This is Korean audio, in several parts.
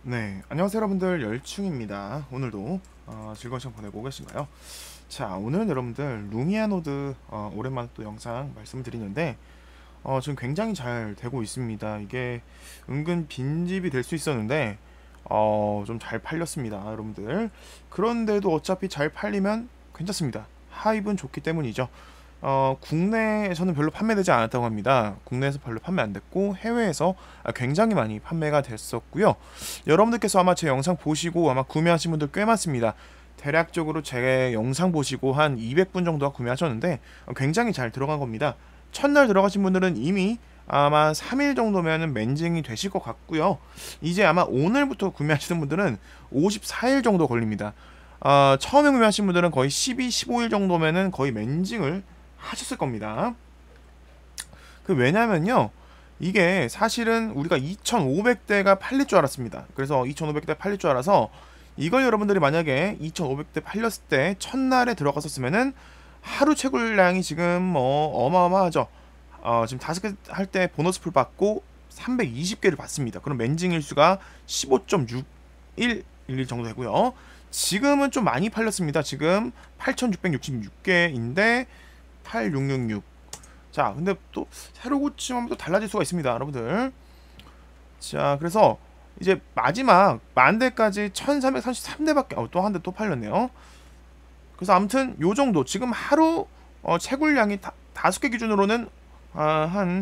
네, 안녕하세요 여러분들, 열충입니다. 오늘도 즐거운 시간 보내고 계신가요? 자, 오늘은 여러분들 루미아 노드 오랜만에 또 영상 말씀드리는데 지금 굉장히 잘 되고 있습니다. 이게 은근 빈집이 될 수 있었는데 좀 잘 팔렸습니다 여러분들. 그런데도 어차피 잘 팔리면 괜찮습니다. 하입은 좋기 때문이죠. 국내에서는 별로 판매되지 않았다고 합니다. 국내에서 별로 판매 안 됐고 해외에서 굉장히 많이 판매가 됐었고요. 여러분들께서 아마 제 영상 보시고 아마 구매하신 분들 꽤 많습니다. 대략적으로 제 영상 보시고 한 200분 정도가 구매하셨는데 굉장히 잘 들어간 겁니다. 첫날 들어가신 분들은 이미 아마 3일 정도면 맨징이 되실 것 같고요. 이제 아마 오늘부터 구매하시는 분들은 54일 정도 걸립니다. 처음에 구매하신 분들은 거의 12, 15일 정도면은 거의 맨징을 하셨을 겁니다. 왜냐면요, 이게 사실은 우리가 2500대가 팔릴 줄 알았습니다. 그래서 2500대 팔릴 줄 알아서 이걸 여러분들이 만약에 2500대 팔렸을 때 첫날에 들어갔었으면은 하루 채굴량이 지금 뭐 어마어마하죠. 지금 5개 할 때 보너스 풀 받고 320개를 받습니다. 그럼 맨징 일수가 15.61 정도 되고요. 지금은 좀 많이 팔렸습니다. 지금 8666개인데 8666. 자, 근데 또 새로 고침하면 또 달라질 수가 있습니다, 여러분들. 자, 그래서 이제 마지막 만대까지 1333대밖에 또 한 대 또 팔렸네요. 그래서 아무튼 요 정도 지금 하루 채굴량이 5개 기준으로는 한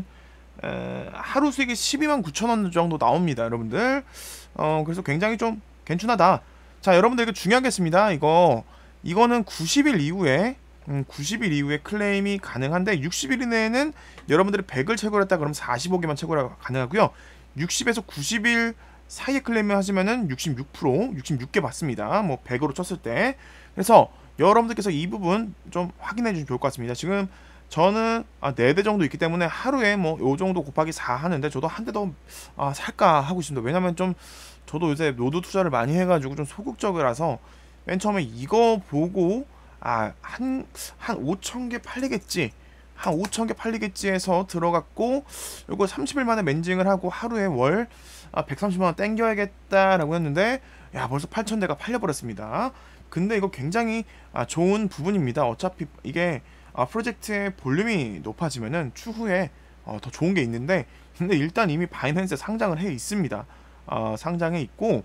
하루 수익이 12만 9천 원 정도 나옵니다, 여러분들. 그래서 굉장히 좀 괜찮하다. 자, 여러분들 이거 중요하겠습니다. 이거는 90일 이후에 90일 이후에 클레임이 가능한데 60일 이내에는 여러분들이 100을 채굴했다 그러면 45개만 채굴 가능하고요. 60에서 90일 사이에 클레임을 하시면은 66%, 66개 받습니다. 뭐 100으로 쳤을 때. 그래서 여러분들께서 이 부분 좀 확인해 주시면 좋을 것 같습니다. 지금 저는 4대 정도 있기 때문에 하루에 뭐 요 정도 곱하기 4 하는데 저도 한 대 더 살까 하고 있습니다. 왜냐면 좀 저도 요새 노드 투자를 많이 해가지고 좀 소극적이라서 맨 처음에 이거 보고 한 5,000개 팔리겠지, 한 5,000개 팔리겠지 해서 들어갔고, 요거 30일 만에 맨징을 하고 하루에 월 130만원 땡겨야겠다라고 했는데 야, 벌써 8,000대가 팔려버렸습니다. 근데 이거 굉장히 좋은 부분입니다. 어차피 이게 프로젝트의 볼륨이 높아지면은 추후에 더 좋은 게 있는데, 근데 일단 이미 바이낸스에 상장을 해 있습니다. 상장해 있고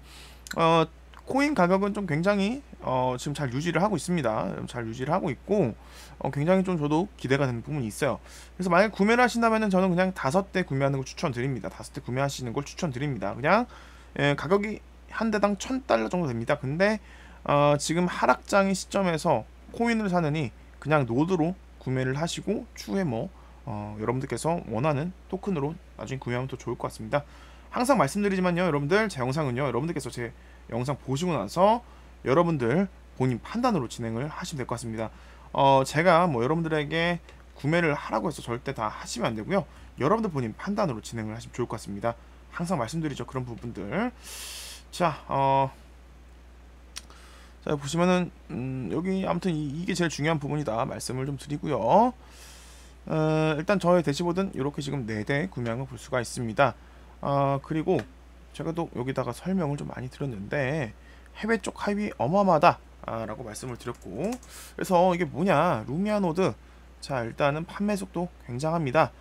코인 가격은 좀 굉장히 지금 잘 유지를 하고 있습니다. 잘 유지를 하고 있고 굉장히 좀 저도 기대가 되는 부분이 있어요. 그래서 만약 구매를 하신다면은 저는 그냥 5대 구매하는 걸 추천드립니다. 5대 구매하시는 걸 추천드립니다. 그냥 가격이 한 대당 1000달러 정도 됩니다. 근데 지금 하락장의 시점에서 코인을 사느니 그냥 노드로 구매를 하시고 추후에 뭐 여러분들께서 원하는 토큰으로 나중에 구매하면 더 좋을 것 같습니다. 항상 말씀드리지만요, 여러분들, 제 영상은요, 여러분들께서 제 영상 보시고 나서 여러분들 본인 판단으로 진행을 하시면 될 것 같습니다. 제가 뭐 여러분들에게 구매를 하라고 해서 절대 다 하시면 안 되고요. 여러분들 본인 판단으로 진행을 하시면 좋을 것 같습니다. 항상 말씀드리죠, 그런 부분들. 자, 자, 보시면은 여기 아무튼 이게 제일 중요한 부분이다 말씀을 좀 드리고요. 일단 저의 대시보드는 이렇게 지금 4대 구매한 걸 볼 수가 있습니다. 그리고 제가 또 여기다가 설명을 좀 많이 드렸는데 해외 쪽 하입이 어마어마하다 라고 말씀을 드렸고, 그래서 이게 뭐냐, 루미아 노드. 자, 일단은 판매 속도 굉장합니다.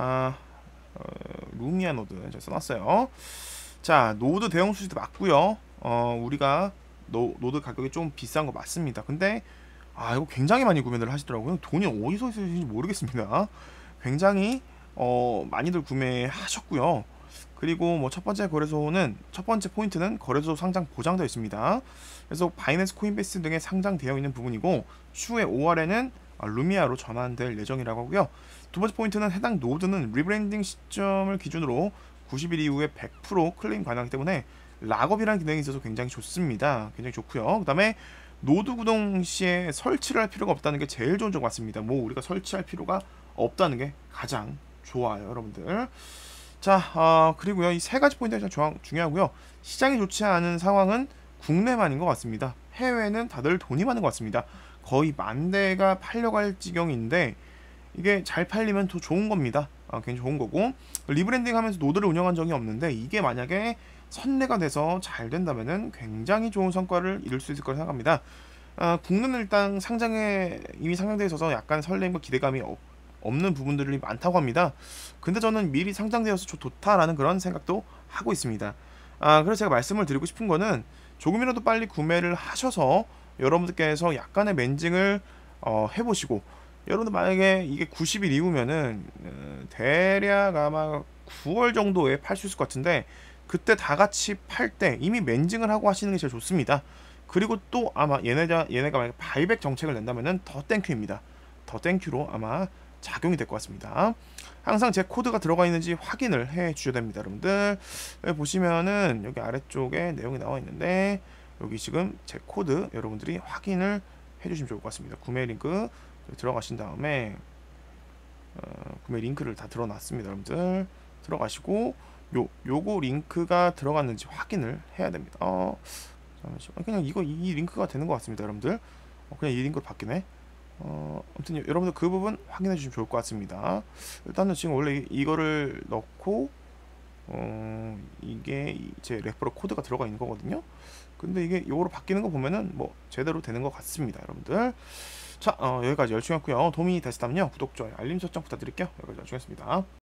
루미아 노드 제가 써놨어요. 자, 노드 대형 수지도 맞고요. 우리가 노드 가격이 좀 비싼 거 맞습니다. 근데 이거 굉장히 많이 구매를 하시더라고요. 돈이 어디서 있는지 모르겠습니다. 굉장히 많이들 구매하셨고요. 그리고 뭐 첫 번째 포인트는 거래소 상장 보장되어 있습니다. 그래서 바이낸스, 코인베이스 등에 상장되어 있는 부분이고, 추후에 5월에는 루미아로 전환될 예정이라고 하고요. 두 번째 포인트는 해당 노드는 리브랜딩 시점을 기준으로 90일 이후에 100% 클레임 가능하기 때문에 락업이라는 기능이 있어서 굉장히 좋습니다. 굉장히 좋고요. 그 다음에 노드 구동 시에 설치를 할 필요가 없다는 게 제일 좋은 점 같습니다. 뭐 우리가 설치할 필요가 없다는 게 가장 좋아요, 여러분들. 자, 그리고요, 이 3가지 포인트가 중요하고요. 시장이 좋지 않은 상황은 국내만인 것 같습니다. 해외는 다들 돈이 많은 것 같습니다. 거의 10,000대가 팔려갈 지경인데 이게 잘 팔리면 더 좋은 겁니다. 굉장히 좋은 거고, 리브랜딩 하면서 노드를 운영한 적이 없는데 이게 만약에 선례가 돼서 잘 된다면은 굉장히 좋은 성과를 이룰 수 있을 거라 생각합니다. 국내는 일단 상장에 이미 상장되어 있어서 약간 설렘과 기대감이 없는 부분들이 많다고 합니다. 근데 저는 미리 상장되어서 좋다라는 그런 생각도 하고 있습니다. 그래서 제가 말씀을 드리고 싶은 거는 조금이라도 빨리 구매를 하셔서 여러분들께서 약간의 멘징을 해보시고, 여러분들 만약에 이게 90일 이후면은 대략 아마 9월 정도에 팔 수 있을 것 같은데, 그때 다 같이 팔 때 이미 멘징을 하고 하시는 게 제일 좋습니다. 그리고 또 아마 얘네가 만약에 바이백 정책을 낸다면은 더 땡큐입니다. 더 땡큐로 아마 작용이 될 것 같습니다. 항상 제 코드가 들어가 있는지 확인을 해 주셔야 됩니다, 여러분들. 여기 보시면은 여기 아래쪽에 내용이 나와 있는데, 여기 지금 제 코드 여러분들이 확인을 해 주시면 좋을 것 같습니다. 구매 링크 들어가신 다음에 구매 링크를 다 들어놨습니다, 여러분들. 들어가시고 요거 링크가 들어갔는지 확인을 해야 됩니다. 잠시만, 그냥 이 링크가 되는 것 같습니다, 여러분들. 그냥 이 링크로 바뀌네. 아무튼 여러분들 그 부분 확인해 주시면 좋을 것 같습니다. 일단은 지금 원래 이거를 넣고 이게 제 레퍼럴 코드가 들어가 있는 거거든요. 근데 이게 요거로 바뀌는 거 보면은 뭐 제대로 되는 것 같습니다, 여러분들. 자, 여기까지 열중했고요. 도움이 됐다면요, 구독, 좋아요, 알림 설정 부탁드릴게요. 여기까지 열중했습니다.